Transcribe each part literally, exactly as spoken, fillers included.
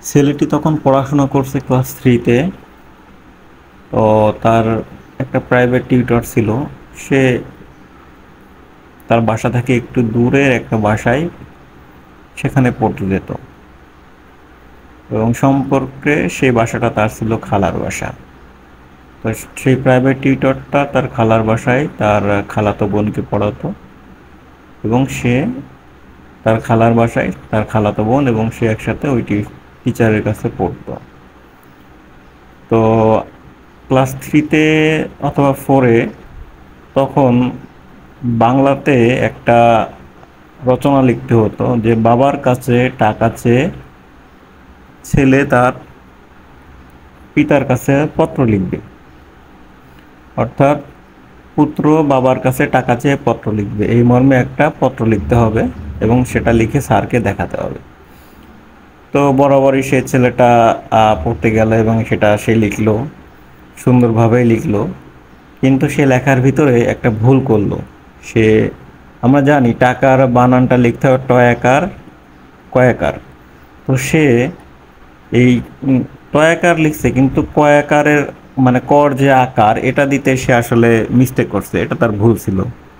ছেলেটি তখন পড়াশোনা করছে ক্লাস থ্রিতে। তো তার একটা প্রাইভেট টিউটর ছিল। সে তার বাসা থেকে একটু দূরের একটা বাসায় সেখানে পড়তে যেত, এবং সম্পর্কে সেই বাসাটা তার ছিল খালার বাসা। তো সেই প্রাইভেট টিউটরটা তার খালার বাসায় তার খালাতো বোনকে পড়াতো, এবং সে তার খালার বাসায় তার খালাতো বোন এবং সে একসাথে ওই টিচারের কাছে পড়তো। তো ক্লাস থ্রিতে অথবা ফোরে তখন বাংলাতে একটা রচনা লিখতে হতো যে বাবার কাছে টাকা চেয়ে ছেলে তার পিতার কাছে পত্র লিখবে। অর্থাৎ পুত্র বাবার কাছে টাকা চেয়ে পত্র লিখবে, এই মর্মে একটা পত্র লিখতে হবে এবং সেটা লিখে স্যারকে দেখাতে হবে। তো বরাবরই সে ছেলেটা পড়তে গেল এবং সেটা সে লিখলো, সুন্দরভাবেই লিখলো। কিন্তু সে লেখার ভিতরে একটা ভুল করলো। সে, আমরা জানি টাকার বানানটা লিখতে হবে টয়াকার কয়াকার। তো সে এই টয়াকার লিখছে, কিন্তু কয়াকারের মানে কর যে আকার এটা দিতে সে আসলে মিস্টেক করছে, এটা তার ভুল ছিল।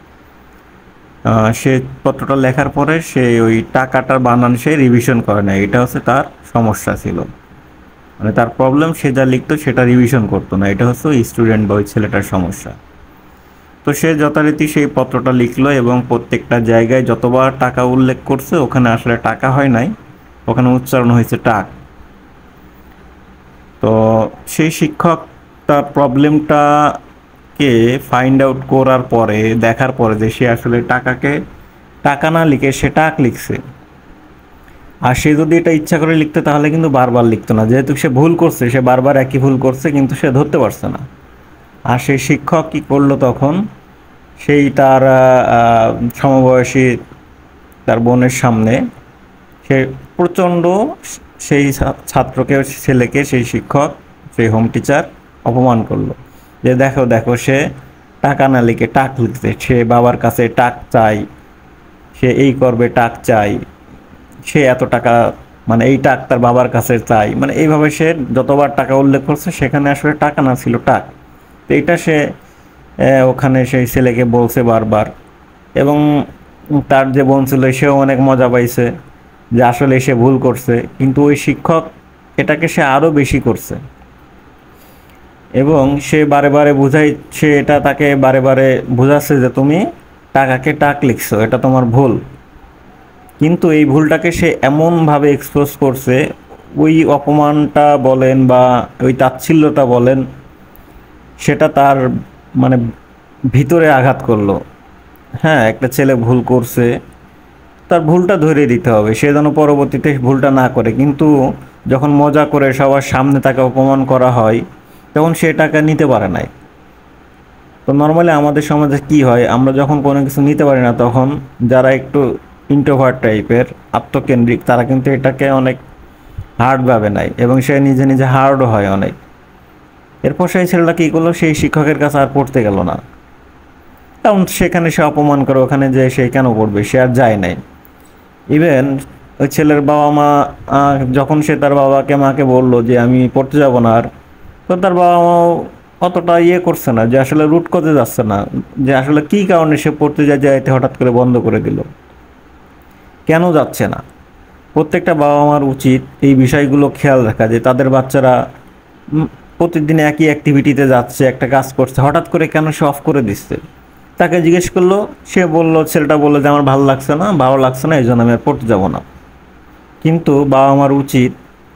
সে পত্রটা লেখার পরে সে ওই টাকাটার বানান সে রিভিশন করে না, এটা হচ্ছে তার সমস্যা ছিল। মানে তার প্রবলেম, সে যা লিখতো সেটা রিভিশন করতো না, এটা হচ্ছে ওই স্টুডেন্ট বা ওই ছেলেটার সমস্যা। তো সে যথারীতি সেই পত্রটা লিখলো এবং প্রত্যেকটা জায়গায় যতবার টাকা উল্লেখ করছে ওখানে আসলে টাকা হয় নাই, ওখানে উচ্চারণ হয়েছে টাক। তো সেই শিক্ষক তার প্রবলেমটাকে ফাইন্ড আউট করার পরে, দেখার পরে যে সে আসলে টাকাকে টাকা না লিখে সে টাক লিখছে। আর সে যদি এটা ইচ্ছা করে লিখতে তাহলে কিন্তু বারবার লিখতো না, যেহেতু সে ভুল করছে, সে বারবার একই ভুল করছে কিন্তু সে ধরতে পারছে না। আর সেই শিক্ষক কী করলো তখন, সেই তার সমবয়সী তার বোনের সামনে সে প্রচণ্ড সেই ছাত্রকে, ছেলেকে, সেই শিক্ষক, সেই হোম টিচার অপমান করলো যে দেখো দেখো সে টাকা না লিখে টাক লিখছে, সে বাবার কাছে টাক চাই, সে এই করবে টাক চাই, সে এত টাকা মানে এই টাক তার বাবার কাছে চাই, মানে এইভাবে সে যতবার টাকা উল্লেখ করছে সেখানে আসলে টাকা না ছিল টাক। তো এইটা সে ওখানে সেই ছেলেকে বলছে বারবার, এবং তার যে বোন ছিল সেও অনেক মজা পাইছে যে আসলে সে ভুল করছে, কিন্তু ওই শিক্ষক এটাকে সে আরও বেশি করছে এবং সে বারে বারে বুঝাই, সে এটা তাকে বারে বারে বোঝাচ্ছে যে তুমি টাকাকে টাক লিখছো, এটা তোমার ভুল। কিন্তু এই ভুলটাকে সে এমনভাবে এক্সপোজ করছে, ওই অপমানটা বলেন বা ওই তাচ্ছিল্যতা বলেন, সেটা তার মানে ভিতরে আঘাত করলো। হ্যাঁ, একটা ছেলে ভুল করছে, তার ভুলটা ধরে দিতে হবে, সে যেন পরবর্তীতে ভুলটা না করে। কিন্তু যখন মজা করে সবার সামনে তাকে অপমান করা হয় তখন সে টাকা নিতে পারে নাই। তো নর্মালি আমাদের সমাজে কি হয়, আমরা যখন কোনো কিছু নিতে পারি না তখন যারা একটু ইন্ট্রোভার্ট টাইপের, আত্মকেন্দ্রিক, তারা কিন্তু এটাকে অনেক হার্ড ভাবে নেয় এবং সে নিজে নিজে হার্ডও হয় অনেক। এরপর সেই ছেলেটা কী করলো, সেই শিক্ষকের কাছে আর পড়তে গেল না, কারণ সেখানে সে অপমান করে, ওখানে যে সে কেন পড়বে, সে আর যায় নাই। ইভেন ওই ছেলের বাবা মা যখন সে তার বাবাকে মাকে বললো যে আমি পড়তে যাব না আর, তো তার বাবা মাও অতটা ইয়ে করছে না, যে আসলে রুট করতে যাচ্ছে না, যে আসলে কী কারণে সে পড়তে যায় যাইতে হঠাৎ করে বন্ধ করে দিল, কেন যাচ্ছে না। প্রত্যেকটা বাবা মার উচিত এই বিষয়গুলো খেয়াল রাখা, যে তাদের বাচ্চারা প্রতিদিন একই অ্যাক্টিভিটিতে যাচ্ছে, একটা কাজ করছে, হঠাৎ করে কেন সে অফ করে দিচ্ছে। তাকে জিজ্ঞেস করলো, সে বললো, ছেলেটা বললো যে আমার ভালো লাগছে না, ভালো লাগছে না, এই জন্য আমি আর পড়তে যাব না। কিন্তু বাবা মার উচিত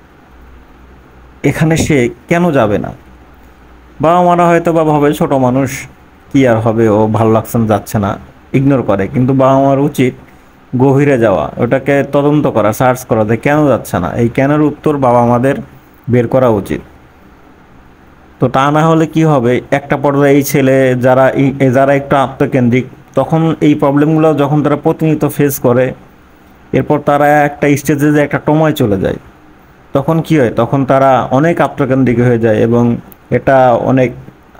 এখানে সে কেন যাবে না। বাবা মারা হয়তো বা ভাবে ছোটো মানুষ, কি আর হবে, ও ভালো লাগছে না, যাচ্ছে না, ইগনোর করে। কিন্তু বাবা মার উচিত গভীরে যাওয়া, ওটাকে তদন্ত করা, সার্চ করা, যে কেন যাচ্ছে না, এই কেনের উত্তর বাবা মাদের বের করা উচিত। তো তা না হলে কি হবে, একটা পর্যায়ে এই ছেলে যারা যারা একটু আত্মকেন্দ্রিক, তখন এই প্রবলেমগুলো যখন তারা প্রতিনিয়ত ফেস করে, এরপর তারা একটা স্টেজে যে একটা টমায় চলে যায়, তখন কি হয়, তখন তারা অনেক আত্মকেন্দ্রিক হয়ে যায় এবং এটা অনেক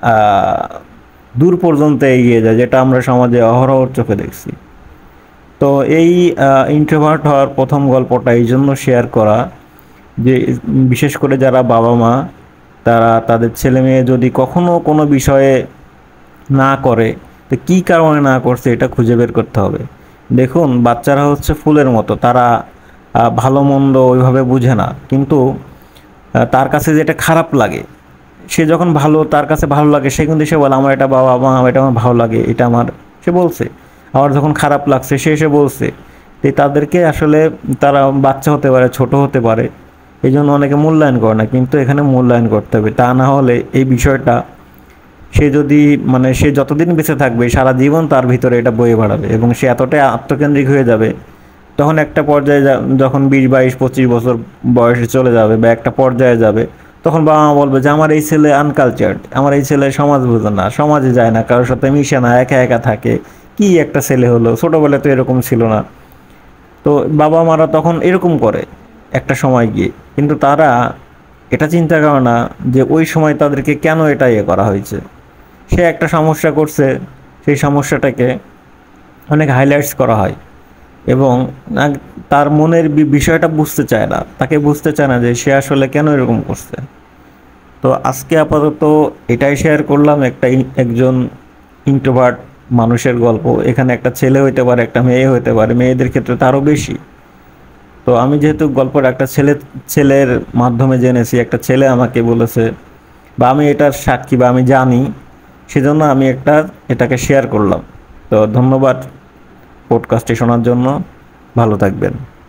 দূর পর্যন্ত এগিয়ে যায়, যেটা আমরা সমাজে অহরহ চোখে দেখছি। তো এই ইন্ট্রোভার্ট হওয়ার প্রথম গল্পটা এই জন্য শেয়ার করা যে বিশেষ করে যারা বাবা মা, তারা তাদের ছেলে মেয়ে যদি কখনো কোনো বিষয়ে না করে, তো কী কারণে না করছে এটা খুঁজে বের করতে হবে। দেখুন, বাচ্চারা হচ্ছে ফুলের মতো, তারা ভালো মন্দ ওইভাবে বুঝে না, কিন্তু তার কাছে যেটা খারাপ লাগে, সে যখন ভালো, তার কাছে ভালো লাগে, সে কিন্তু সে বলে আমার এটা বাবা মা, এটা আমার ভালো লাগে, এটা আমার, সে বলছে। আবার যখন খারাপ লাগছে সে এসে বলছে। তো তাদেরকে আসলে, তারা বাচ্চা হতে পারে, ছোট হতে পারে, এই জন্য অনেকে মূল্যায়ন করে না, কিন্তু এখানে মূল্যায়ন করতে হবে। তা না হলে এই বিষয়টা, সে যদি মানে সে যতদিন বেঁচে থাকবে সারা জীবন তার ভিতরে এটা বয়ে বেড়াবে, এবং সে এতটাই আত্মকেন্দ্রিক হয়ে যাবে, তখন একটা পর্যায়ে যখন বিশ বাইশ পঁচিশ বছর বয়সে চলে যাবে বা একটা পর্যায়ে যাবে, তখন বাবা মা বলবে যে আমার এই ছেলে আনকালচার্ড, আমার এই ছেলে সমাজ বোঝে না, সমাজে যায় না, কারোর সাথে মিশে না, একা একা থাকে, কি একটা ছেলে হলো, ছোটোবেলায় তো এরকম ছিল না। তো বাবা মারা তখন এরকম করে একটা সময় গিয়ে, কিন্তু তারা এটা চিন্তা করে না যে ওই সময় তাদেরকে কেন এটা ইয়ে করা হয়েছে। সে একটা সমস্যা করছে, সেই সমস্যাটাকে অনেক হাইলাইটস করা হয়, এবং তার মনের বিষয়টা বুঝতে চায় না, তাকে বুঝতে চায় না যে সে আসলে কেন এরকম করছে। তো আজকে আপাতত এটাই শেয়ার করলাম, একটা একজন ইন্ট্রোভার্ট মানুষের গল্প। এখানে একটা ছেলে হইতে পারে, একটা মেয়ে হইতে পারে, মেয়েদের ক্ষেত্রে তারও বেশি। তো আমি যেহেতু গল্পটা একটা ছেলে ছেলের মাধ্যমে জেনেছি, একটা ছেলে আমাকে বলেছে, বা আমি এটার সাক্ষী বা আমি জানি, সেজন্য আমি একটা এটাকে শেয়ার করলাম। তো ধন্যবাদ পডকাস্টটি শোনার জন্য, ভালো থাকবেন।